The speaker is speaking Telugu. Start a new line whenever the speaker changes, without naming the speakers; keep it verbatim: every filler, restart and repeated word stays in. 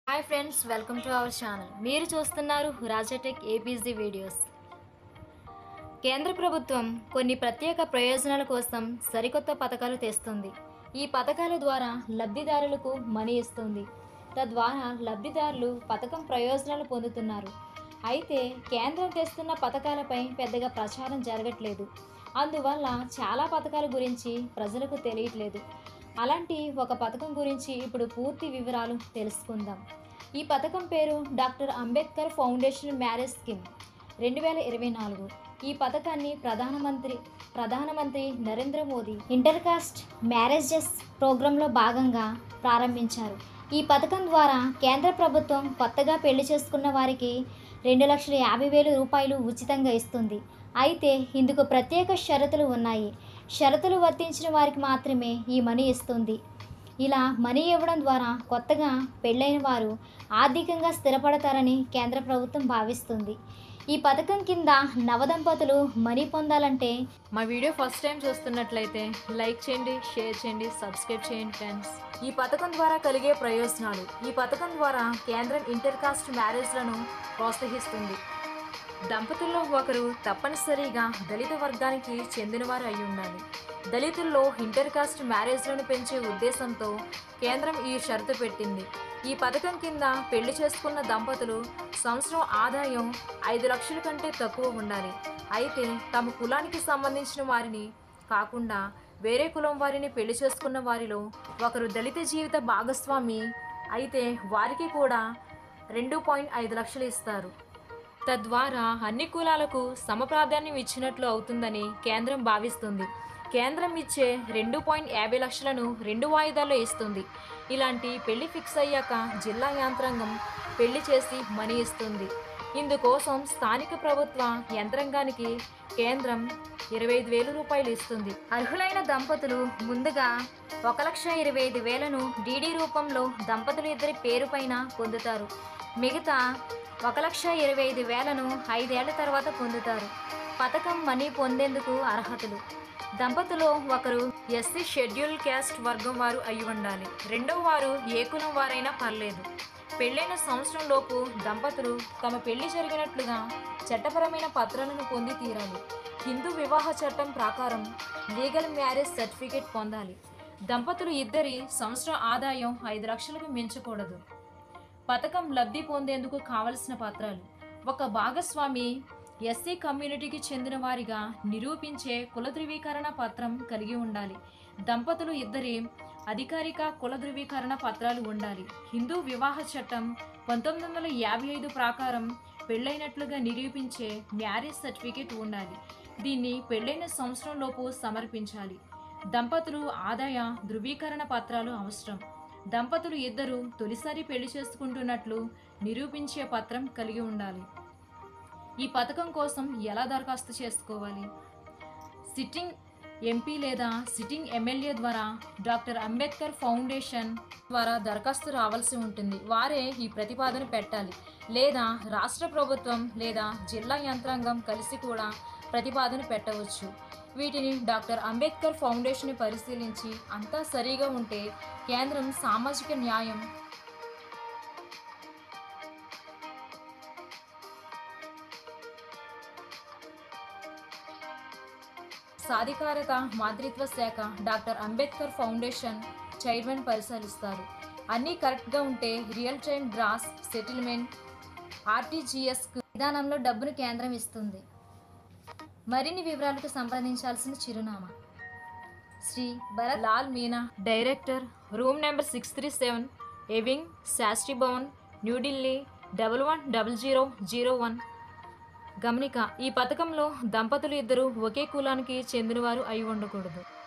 Hi friends, welcome to our channel. మీరు చూస్తున్నారు రాజటెక్ ఏపీజీ వీడియోస్. కేంద్ర ప్రభుత్వం కొన్ని ప్రత్యేక ప్రయోజనాల కోసం సరికొత్త పథకాలు తెస్తుంది. ఈ పథకాల ద్వారా లబ్ధిదారులకు మనీ ఇస్తుంది. తద్వారా లబ్ధిదారులు పథకం ప్రయోజనాలు పొందుతున్నారు. అయితే కేంద్రం తెస్తున్న పథకాలపై పెద్దగా ప్రచారం జరగట్లేదు. అందువల్ల చాలా పథకాల గురించి ప్రజలకు తెలియట్లేదు. అలాంటి ఒక పథకం గురించి ఇప్పుడు పూర్తి వివరాలు తెలుసుకుందాం. ఈ పథకం పేరు doctor Ambedkar foundation marriage scheme రెండు వేల ఇరవై నాలుగు. ఈ పథకాన్ని ప్రధానమంత్రి ప్రధానమంత్రి Narendra Modi inter caste marriages ప్రోగ్రాంలో భాగంగా ప్రారంభించారు. ఈ పథకం ద్వారా కేంద్ర ప్రభుత్వం కొత్తగా పెళ్లి చేసుకున్న వారికి రెండు లక్షల యాభై వేల రూపాయలు ఉచితంగా ఇస్తుంది. అయితే ఇందుకు ప్రత్యేక షరతులు ఉన్నాయి. షరతులు వర్తించిన వారికి మాత్రమే ఈ మనీ ఇస్తుంది. ఇలా మనీ ఇవ్వడం ద్వారా కొత్తగా పెళ్ళైన వారు ఆర్థికంగా స్థిరపడతారని కేంద్ర ప్రభుత్వం భావిస్తుంది. ఈ పథకం కింద నవదంపతులు మనీ పొందాలంటే
మా వీడియో ఫస్ట్ టైం చూస్తున్నట్లయితే లైక్ చేయండి, షేర్ చేయండి, సబ్స్క్రైబ్ చేయండి ఫ్రెండ్స్. ఈ పథకం ద్వారా కలిగే ప్రయోజనాలు. ఈ పథకం ద్వారా కేంద్రం ఇంటర్ కాస్ట్ మ్యారేజ్లను ప్రోత్సహిస్తుంది. దంపతుల్లో ఒకరు తప్పనిసరిగా దళిత వర్గానికి చెందినవారు అయి ఉండాలి. దళితుల్లో ఇంటర్ కాస్ట్ మ్యారేజ్లను పెంచే ఉద్దేశంతో కేంద్రం ఈ షరతు పెట్టింది. ఈ పథకం కింద పెళ్లి చేసుకున్న దంపతులు సంవత్సరం ఆదాయం ఐదు లక్షల కంటే తక్కువ ఉండాలి. అయితే తమ కులానికి సంబంధించిన వారిని కాకుండా వేరే కులం వారిని పెళ్లి చేసుకున్న వారిలో ఒకరు దళిత జీవిత భాగస్వామి అయితే వారికి కూడా రెండు పాయింట్ ఐదు లక్షలు ఇస్తారు. తద్వారా అన్ని కులాలకు సమప్రాధాన్యం ఇచ్చినట్లు అవుతుందని కేంద్రం భావిస్తుంది. కేంద్రం ఇచ్చే రెండు పాయింట్ యాభై లక్షలను రెండు వాయిదాల్లో ఇస్తుంది. ఇలాంటి పెళ్లి ఫిక్స్ అయ్యాక జిల్లా యంత్రాంగం పెళ్లి చేసి మనీ ఇస్తుంది. ఇందుకోసం స్థానిక ప్రభుత్వ యంత్రాంగానికి కేంద్రం ఇరవై ఐదు వేల రూపాయలు ఇస్తుంది.
అర్హులైన దంపతులు ముందుగా ఒక లక్ష ఇరవై ఐదు వేలను డీడీ రూపంలో దంపతులు ఇద్దరి పేరు పైన పొందుతారు. మిగతా ఒక లక్ష ఇరవై ఐదు వేలను ఐదేళ్ల తర్వాత పొందుతారు. పథకం మనీ పొందేందుకు అర్హతలు. దంపతులు ఒకరు
ఎస్సీ షెడ్యూల్ క్యాస్ట్ వర్గం వారు అయి ఉండాలి. రెండవ వారు ఏ కులం వారైనా పర్లేదు. పెళ్ళైన సంవత్సరం లోపు దంపతులు తమ పెళ్లి జరిగినట్లుగా చట్టపరమైన పత్రాలను పొంది తీరాలి. హిందూ వివాహ చట్టం ప్రకారం లీగల్ మ్యారేజ్ సర్టిఫికేట్ పొందాలి. దంపతులు ఇద్దరి సంవత్సరం ఆదాయం ఐదు లక్షలకు మించకూడదు. పథకం లబ్ధి పొందేందుకు కావలసిన పత్రాలు. ఒక భాగస్వామి ఎస్సీ కమ్యూనిటీకి చెందిన వారిగా నిరూపించే కుల ధృవీకరణ పత్రం కలిగి ఉండాలి. దంపతులు ఇద్దరి అధికారిక కుల ధృవీకరణ పత్రాలు ఉండాలి. హిందూ వివాహ చట్టం పంతొమ్మిది వందల యాభై ఐదు ప్రకారం పెళ్ళైనట్లుగా నిరూపించే మ్యారేజ్ సర్టిఫికేట్ ఉండాలి. దీన్ని పెళ్ళైన సంవత్సరం లోపు సమర్పించాలి. దంపతులు ఆదాయ ధృవీకరణ పత్రాలు అవసరం. దంపతులు ఇద్దరు తొలిసారి పెళ్లి చేసుకుంటున్నట్లు నిరూపించే పత్రం కలిగి ఉండాలి. ఈ పథకం కోసం ఎలా దరఖాస్తు చేసుకోవాలి? సిట్టింగ్ ఎంపీ లేదా సిట్టింగ్ ఎమ్మెల్యే ద్వారా డాక్టర్ అంబేద్కర్ ఫౌండేషన్ ద్వారా దరఖాస్తు రావాల్సి ఉంటుంది. వారే ఈ ప్రతిపాదన పెట్టాలి. లేదా రాష్ట్ర ప్రభుత్వం లేదా జిల్లా యంత్రాంగం కలిసి కూడా ప్రతిపాదన పెట్టవచ్చు. వీటిని డాక్టర్ అంబేద్కర్ ఫౌండేషన్ పరిశీలించి అంతా సరిగా ఉంటే కేంద్రం సామాజిక న్యాయం సాధికారత మంత్రిత్వ శాఖ డాక్టర్ అంబేద్కర్ ఫౌండేషన్ చైర్మన్ పరిశీలిస్తారు. అన్నీ కరెక్ట్గా ఉంటే real time gross settlement RTGS విధానంలో డబ్బును కేంద్రం ఇస్తుంది. మరిన్ని వివరాలకు సంప్రదించాల్సిన చిరునామా Shri Bharat Lal Meena, director, room number six three seven, A wing, Shastri Bhavan, New Delhi double one double zero zero one. గమనిక: ఈ పథకంలో దంపతులు ఇద్దరు ఒకే కులానికి చెందినవారు అయి ఉండకూడదు.